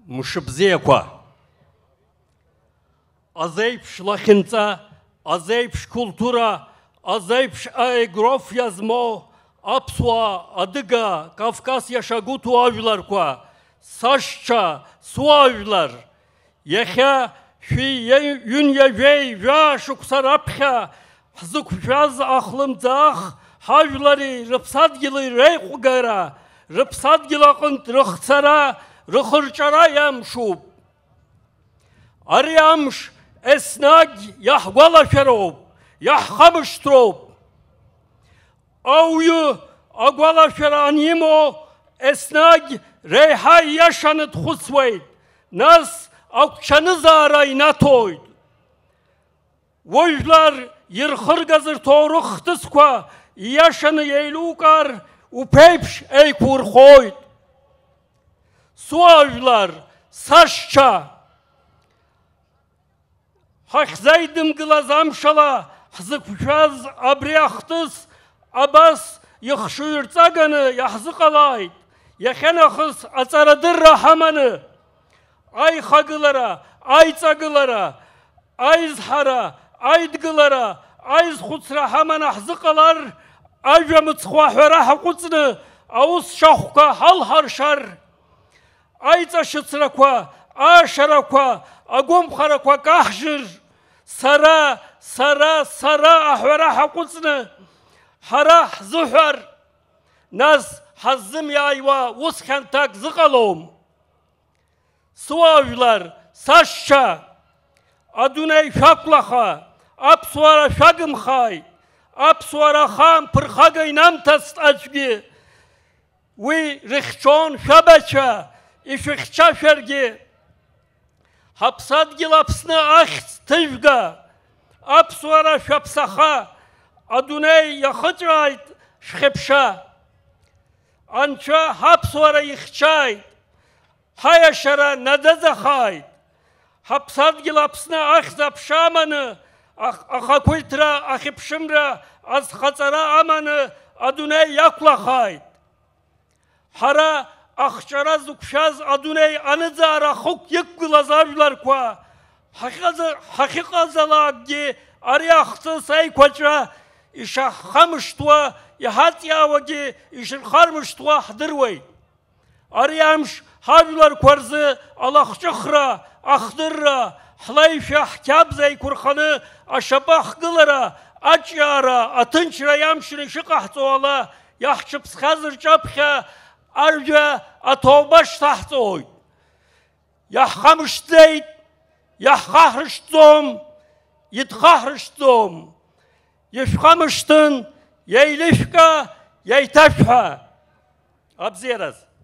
мшыбзеқуа. Азеипш лахинца, азеипш культура, азеипш аегроф язмо, Апсуа, Адыга, Кавказ yaşagutу avlarkua, Saşça, suavlar, Yeha, Yün yevey, Yaşuk sarapha, Hzukfaz ahlımzah, Havları, Rıpsadgılı reykugara, Rıpsadgılakınt rıhsara, Rıhırçara yamşub. Ariyamş, Esnag, Yahvala şerob, Yahhamıştrob. Auyu agwala şeranimo esnag reyhay yaşanıt husvayt nas akçanız aray natoyd vojlar yırhırgazır toruhtıskwa yaşanı yeylukar upeypş eykur khoyd suavlar saşça hakzaydım glazamşala hzıkfaz abriyahtız Abbas yıkşuyurtsaganı yahzıkalayt, yekenahız atsaradır rahamanı, ay hagılara, ay tsagılara, ay zhara, ay dgılara, ay zhuts rahaman ahzıkalar, ajamıt khwahvera hakutsını, avuz şahka hal harşar, ay tsaşıtsrakwa, aşarakwa, agum kharakwa kahjır, sara, sara, sara ahvera hakutsını, Harah zuhar, naz hazzım yayva uskantak zıkalom. Suavlar, saşça, adunay şaklaha, apsuara şagım hay, apsuara ham pırhagay namtast açgı, vi rıhçon şabaça, işıkça şergi, hapsadgı lapsını ahs tıvga, apsuara şapsaha, Adunay yaxıcayt şıpşa, ança hapsvara yıxçayt, hayaşara nadazahayt, hapsadgilapsna ahzapşamanı, ahakultra ahipşımra azhatsara amanı adunay yaklahayt. Hara ahçara zukşaz adunay anızara huk yıkkılazavlar kwa, hakikazalagi aryahtı saykwaça, İşe hamıştua, yahatyavagi, işin harmıştua hadırvay. Arıyamş, havlar kvarzı, Allahçıkhra, ahdırra, hlayfah kabzay kurhanı, aşabah gılara, açyara, atınçra yamşını şıkahtoğala, yahçıps hazır çapha, arca atobaş tahtoy. Yahamıştayt, yahahrıştom, yithahrıştom. Yefhamıştın, yeylifka, yeytafha. Abziyeraz.